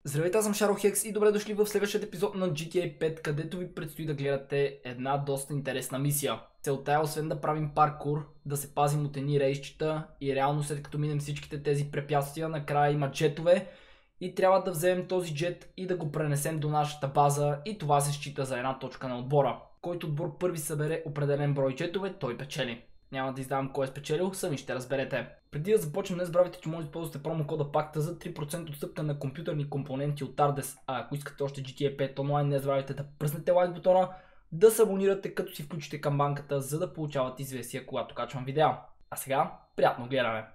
Здравейте, аз съм Шарохекс и добре дошли в следващия епизод на GTA 5, където ви предстои да гледате една доста интересна мисия. Целта е освен да правим паркур, да се пазим от едни рейсчета и реално след като минем всичките тези препятствия, накрая има джетове и трябва да вземем този джет и да го пренесем до нашата база и това се счита за една точка на отбора. Който отбор първи събере определен брой джетове, той печели. Няма да издавам кой е спечелил, сами ще разберете. Преди да започнем, не забравяйте, че може да използвате промокода ПАКТА за 3% отстъпка на компютърни компоненти от Ardes. А ако искате още GTA 5 онлайн, не забравяйте да пръснете лайк бутона, да се абонирате като си включите камбанката, за да получавате известия, когато качвам видеа. А сега, приятно гледане!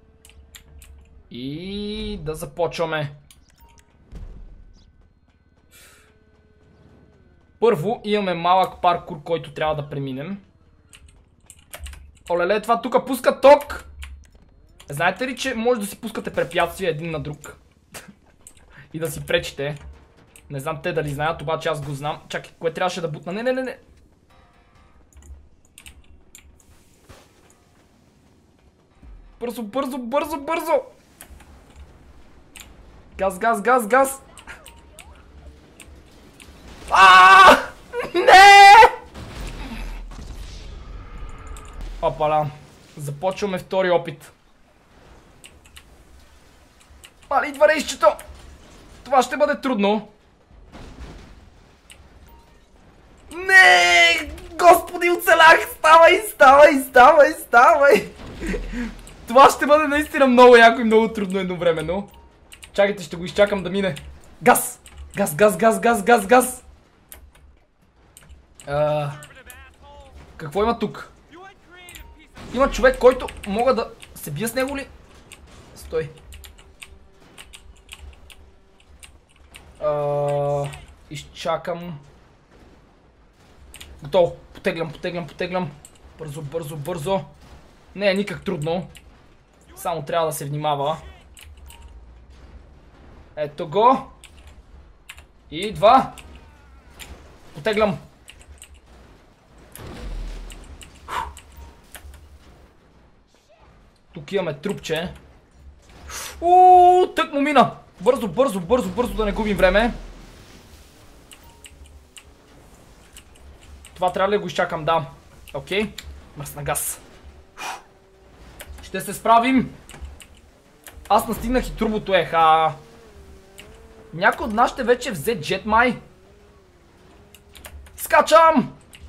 И да започваме! Първо имаме малък паркур, който трябва да преминем. Олеле, това тук пуска ток! Знаете ли, че може да си пускате препятствия един на друг? И да си пречите. Не знам те дали знаят, обаче аз го знам. Чакай, кое трябваше да бутна? Не. Бързо! Газ! Не! Опала. Започваме втори опит. Мали, идва рейсчето! Това ще бъде трудно. Не! Господи, оцелях! Ставай! Това ще бъде наистина много яко и много трудно едновременно. Чакайте, ще го изчакам да мине. Газ! Какво има тук? Има човек, който мога да се бия с него ли? Стой. Изчакам. Готово. Потеглям. Бързо. Не е никак трудно. Само трябва да се внимава. Ето го. И два. Потеглям. Тук имаме трупче. Тък му мина. Бързо да не губим време. Това трябва ли да го изчакам? Да. Окей. Мръсна газ. Ще се справим. Аз настигнах и турбото, еха. Някой от нас ще вече взе джет май. Скачам!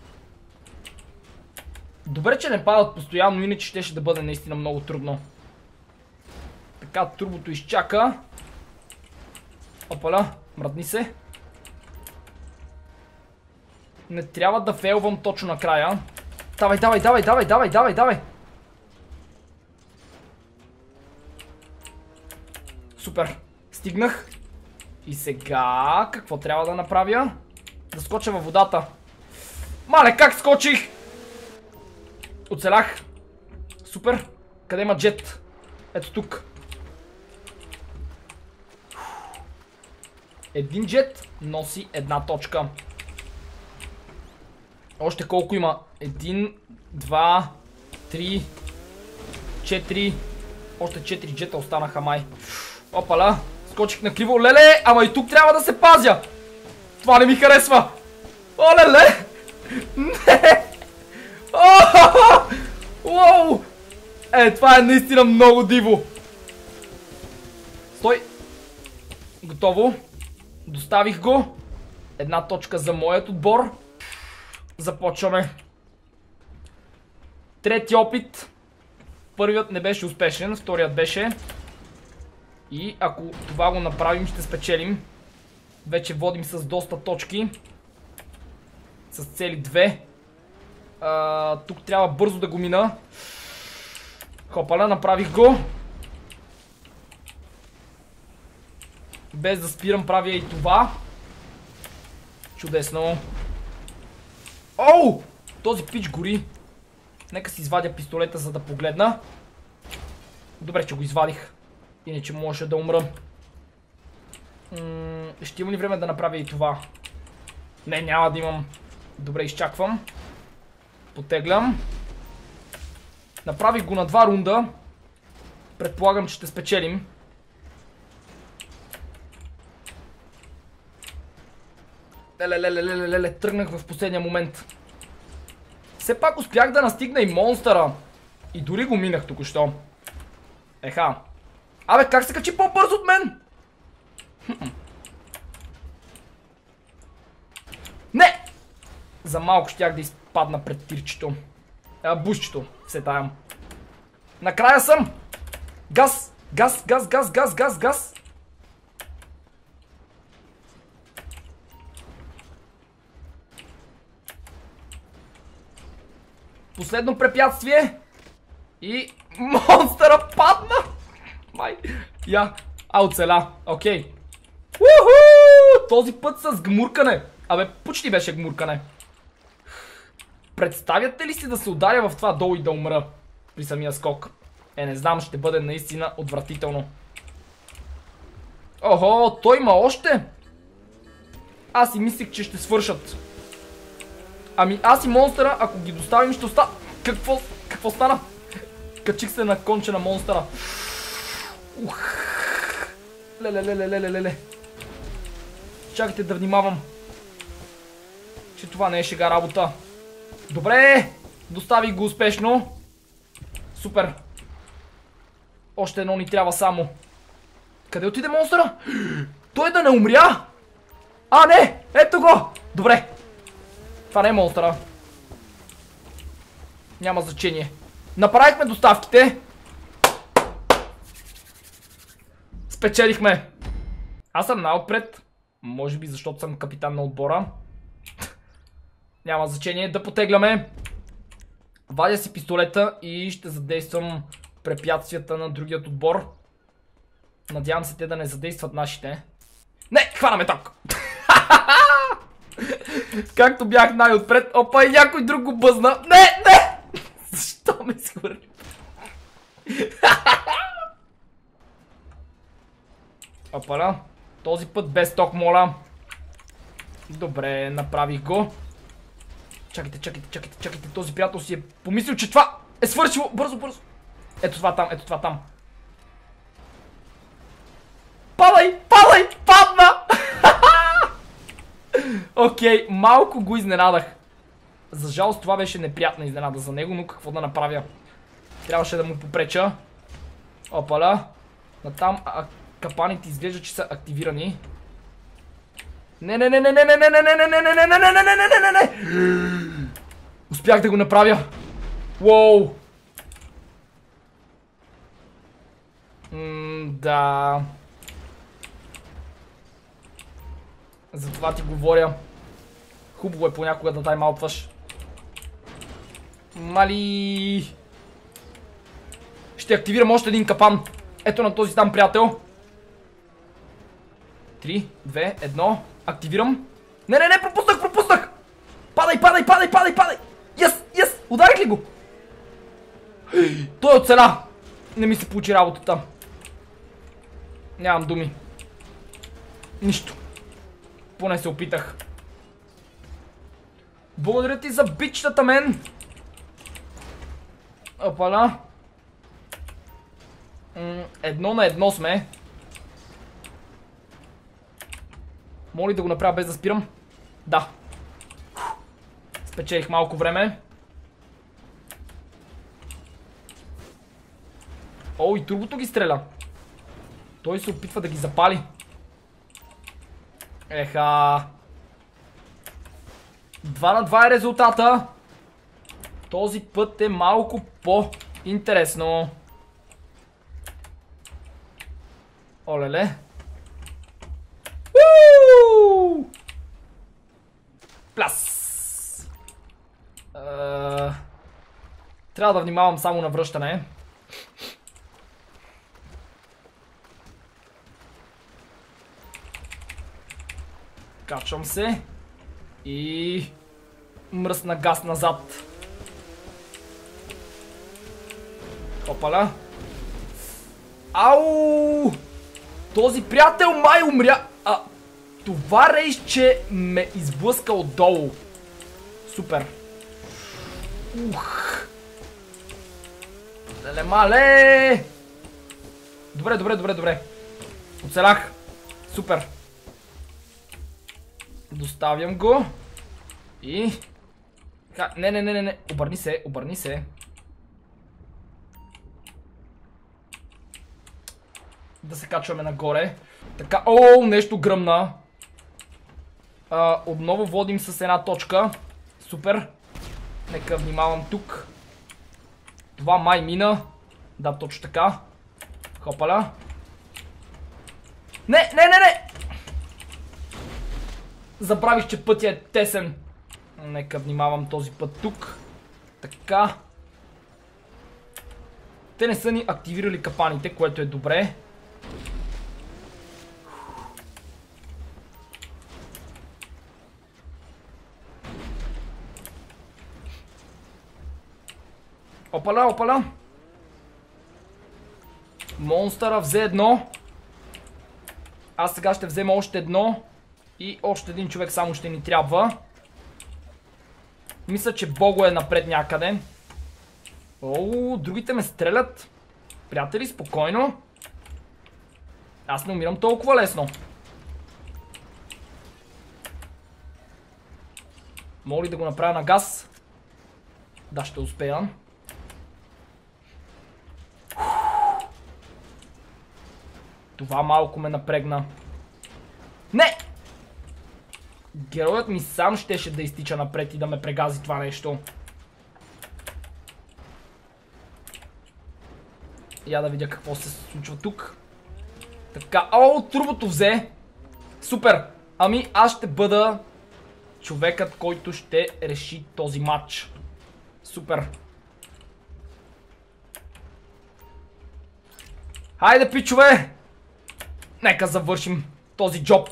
Добре, че не падат постоянно, иначе ще да бъде наистина много трудно. Така, турбото изчака. Опаля, мръдни се. Не трябва да фейлвам точно накрая. Давай. Супер, стигнах. И сега, какво трябва да направя? Да скоча във водата. Мале, как скочих? Оцелях. Супер. Къде има джет? Ето тук. Един джет носи една точка. Още колко има? 1, 2, 3, 4. Още 4 джета останаха май. Опаля. Скочих на криво. Леле, ама и тук трябва да се пазя. Това не ми харесва. Олеле. Не. Уоу! Това е наистина много диво. Стой. Готово. Доставих го. Една точка за моят отбор. Започваме. Трети опит. Първият не беше успешен, вторият беше. И ако това го направим, ще спечелим. Вече водим с доста точки. С цели 2. Тук трябва бързо да го мина. Хопаля, направих го. Без да спирам правя и това. Чудесно. Оу! Този пич гори. Нека си извадя пистолета, за да погледна. Добре, че го извадих. Иначе можеше да умра. Ще има ли време да направя и това? Не, няма да имам. Добре, изчаквам. Потеглям. Направих го на 2 рунда. Предполагам, че ще спечелим. Леле, тръгнах в последния момент. Все пак успях да настигна и монстъра. И дори го минах току-що. Еха. Абе, как се качи по-бързо от мен? Не! За малко щях да изпадна пред тирчето. Бушчето. Все таям. Накрая съм! Газ! Газ! Последно препятствие. И монстъра падна. Май. Оцеля. Окей. Уху! Този път с гмуркане. Абе, почти беше гмуркане. Представяте ли си да се ударя в това долу и да умра при самия скок? Не знам, ще бъде наистина отвратително. Охо, той има още. Аз си мислих, че ще свършат. Ами аз и монстъра, ако ги доставим, ще остава. Какво стана? Качих се на конче на монстъра. Леле. Чакайте да внимавам. Че това не е шега работа. Добре, доставих го успешно. Супер. Още едно ни трябва само. Къде отиде монстъра? Той да не умря? Не! Ето го! Добре. Това не е монстъра. Няма значение. Направихме доставките. Спечелихме. Аз съм най-отпред. Може би защото съм капитан на отбора. Няма значение. Да потегляме. Вадя си пистолета и ще задействам препятствията на другият отбор. Надявам се те да не задействат нашите. Не! Хванаме ток! Както бях най-отпред. Опа, и някой друг го бъзна. Не! Защо ме изхвърли? Опа, този път без ток, моля. Добре, направих го. Чакайте. Този приятел си е помислил, че това е свършило. Бързо. Ето това там. Падай! Падна! Окей, малко го изненадах. За жалост това беше неприятна изненада за него, но какво да направя? Трябваше да му попреча. Опаля. Натам капаните изглежда, че са активирани. Не. Успях да го направя. Уоу. Да. Затова ти говоря. Хубаво е понякога да таймаутваш. Мали. Ще активирам още един капан. Ето на този там приятел. 3, 2, 1. Активирам. Не, пропуснах. Падай. Yes. Ударих ли го? Той оцеля. Не ми се получи работата. Нямам думи. Нищо. Поне се опитах. Благодаря ти за бичтата, мен. Опаля. 1 на 1 сме. Моля да го направя без да спирам. Да. Спечелих малко време. О, и турбото ги стреля. Той се опитва да ги запали. Еха. 2 на 2 е резултата. Този път е малко по-интересно. Олеле. Пляс. Трябва да внимавам само на връщане. Качвам се. И мръсна газ назад. Опаля. Ау! Този приятел май умря. Това рейсче ме изблъска отдолу. Супер. Леле мале! Добре. Оцелях. Супер. Доставям го. И... Не. Обърни се. Да се качваме нагоре. Така, нещо гръмна. Отново водим с една точка. Супер. Нека внимавам тук. Това май мина. Да, точно така. Хопаля. Не! Забравих, че пътя е тесен. Нека внимавам този път тук. Така. Те не са ни активирали капаните, което е добре. Опаля. Монстъра взе едно. Аз сега ще взема още едно. И още един човек само ще ни трябва. Мисля, че Бого е напред някъде. Другите ме стрелят. Приятели, спокойно. Аз не умирам толкова лесно. Мога ли да го направя на газ? Да, ще успея. Това малко ме напрегна. Не! Героят ми сам щеше да изтича напред и да ме прегази това нещо. Я да видя какво се случва тук. Така, турбото взе. Супер! Ами аз ще бъда човекът, който ще реши този матч. Супер! Хайде, пичове! Нека завършим този джоб.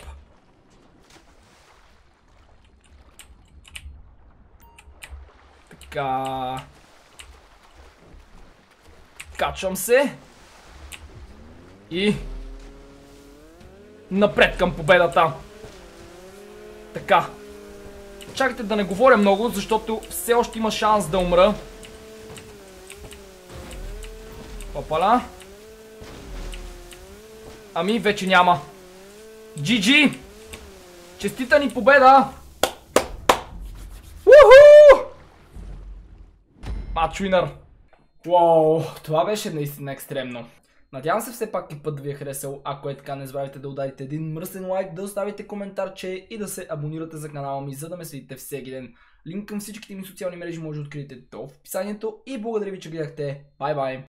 Така. Качвам се. И... напред към победата. Така. Чакайте да не говоря много, защото все още има шанс да умра. Опаля. Ами вече няма. GG! Честита ни победа! Уху! Матч уинър! Уау, това беше наистина екстремно. Надявам се все пак и път да ви е харесал. Ако е така, не забравяйте да ударите един мръсен лайк, да оставите коментарче и да се абонирате за канала ми, за да ме следите всеки ден. Линк към всичките ми социални мрежи може да откриете долу в описанието и благодаря ви, че гледахте. Бай-бай!